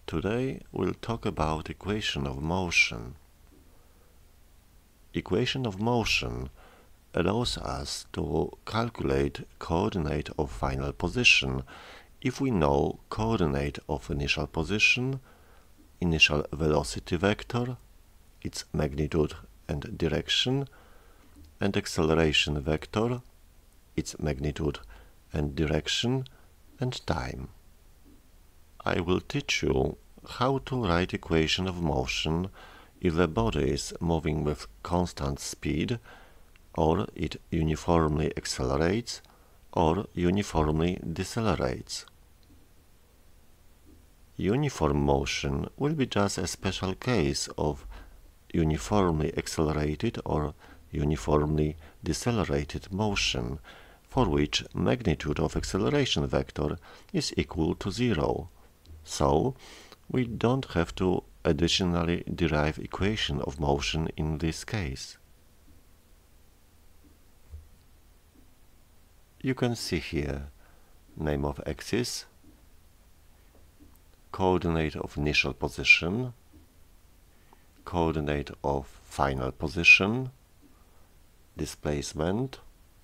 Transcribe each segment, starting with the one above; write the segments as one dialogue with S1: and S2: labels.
S1: Today we'll talk about equation of motion. Equation of motion allows us to calculate coordinate of final position if we know coordinate of initial position, initial velocity vector, its magnitude and direction, and acceleration vector, its magnitude and direction, and time. I will teach you how to write equation of motion if the body is moving with constant speed, or it uniformly accelerates or uniformly decelerates. Uniform motion will be just a special case of uniformly accelerated or uniformly decelerated motion, for which magnitude of acceleration vector is equal to 0. So, we don't have to additionally derive equation of motion in this case. You can see here name of axis, coordinate of initial position, coordinate of final position, displacement,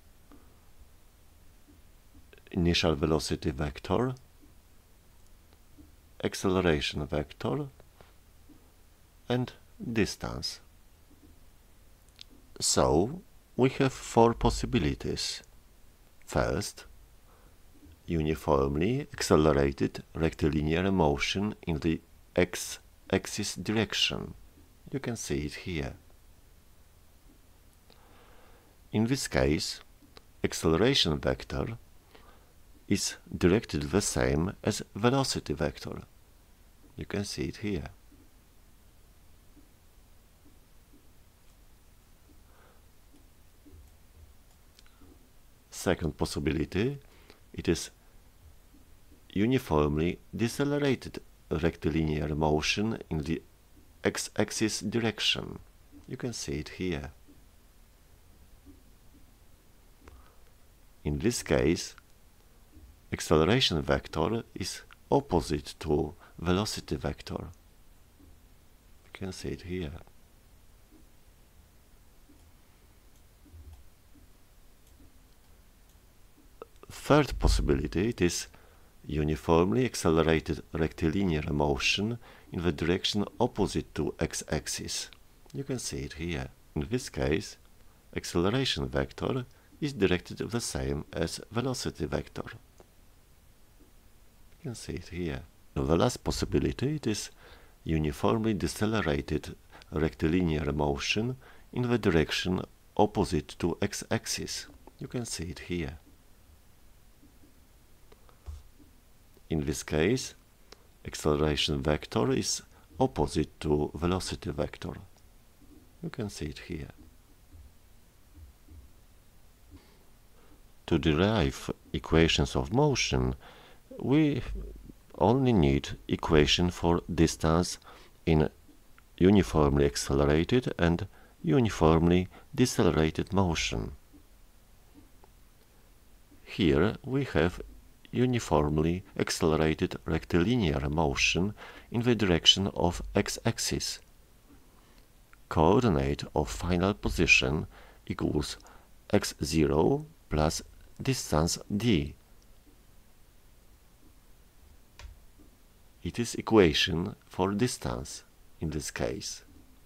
S1: initial velocity vector, acceleration vector, and distance. So, we have four possibilities. First, uniformly accelerated rectilinear motion in the x-axis direction. You can see it here. In this case, acceleration vector is directed the same as velocity vector. You can see it here. Second possibility, it is uniformly decelerated rectilinear motion in the x-axis direction. You can see it here. In this case, acceleration vector is opposite to velocity vector. You can see it here. Third possibility, it is uniformly accelerated rectilinear motion in the direction opposite to x-axis. You can see it here. In this case, acceleration vector is directed the same as velocity vector. You can see it here. The last possibility, it is uniformly decelerated rectilinear motion in the direction opposite to x-axis. You can see it here. In this case, acceleration vector is opposite to velocity vector. You can see it here. To derive equations of motion, we only need equation for distance in uniformly accelerated and uniformly decelerated motion. Here we have uniformly accelerated rectilinear motion in the direction of x-axis. Coordinate of final position equals x0 plus distance d. It is equation for distance in this case.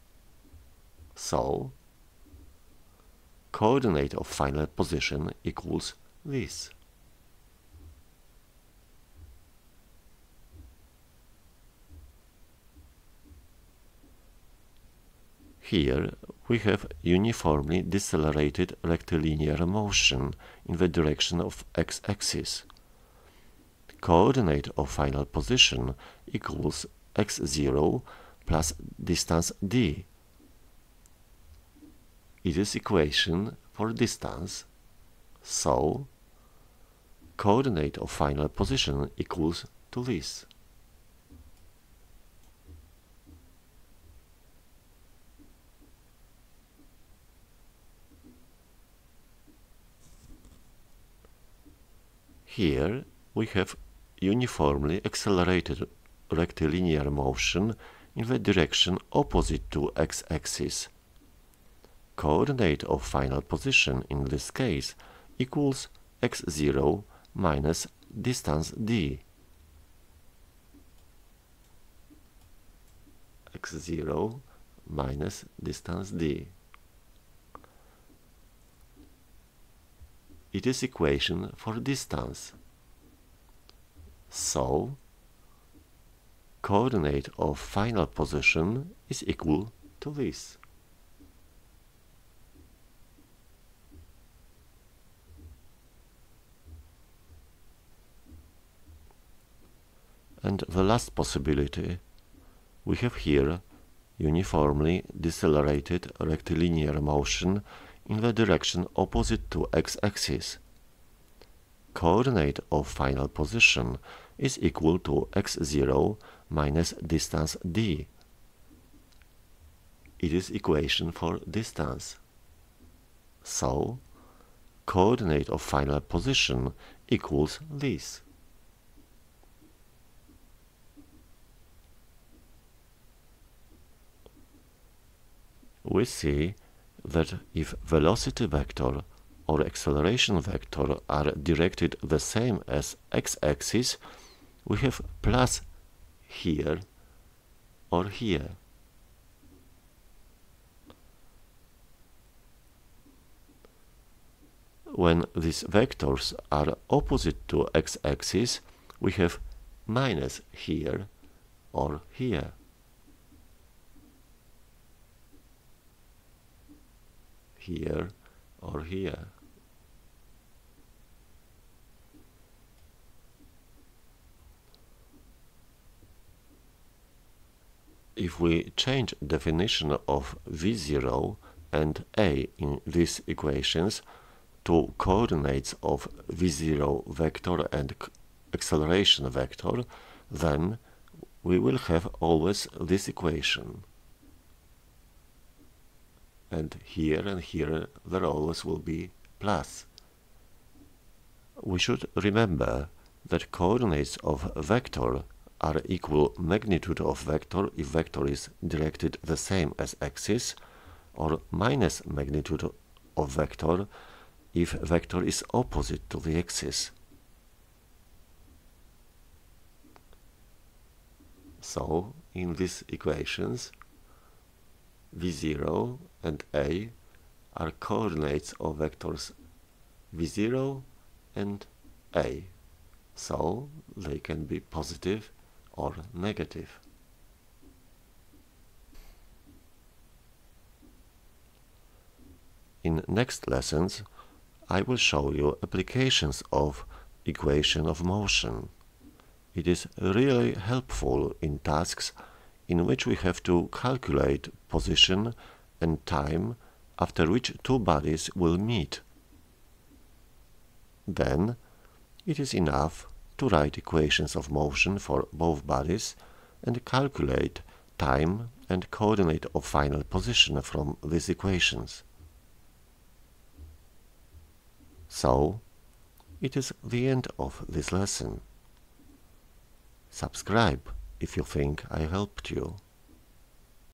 S1: So, coordinate of final position equals this. Here we have uniformly decelerated rectilinear motion in the direction of x-axis. Coordinate of final position equals x0 plus distance d. It is equation for distance. So, coordinate of final position equals to this. Here we have uniformly accelerated rectilinear motion in the direction opposite to x-axis. Coordinate of final position in this case equals x0 minus distance d. x0 minus distance d. It is equation for distance. So, coordinate of final position is equal to this. And the last possibility, we have here uniformly decelerated rectilinear motion in the direction opposite to x-axis. Coordinate of final position is equal to x0 minus distance d. It is equation for distance. So, coordinate of final position equals this. We see that if velocity vector or acceleration vector are directed the same as x-axis, we have plus here or here. When these vectors are opposite to x-axis, we have minus here or here. Here or here. If we change definition of v0 and a in these equations to coordinates of v0 vector and acceleration vector, then we will have always this equation. And here there always will be plus. We should remember that coordinates of vector are equal magnitude of vector if vector is directed the same as axis, or minus magnitude of vector if vector is opposite to the axis. So, in these equations, v0 and a are coordinates of vectors v0 and a, so they can be positive or negative. In next lessons, I will show you applications of equation of motion. It is really helpful in tasks in which we have to calculate position and time after which two bodies will meet. Then it is enough to write equations of motion for both bodies and calculate time and coordinate of final position from these equations. So, it is the end of this lesson. Subscribe if you think I helped you.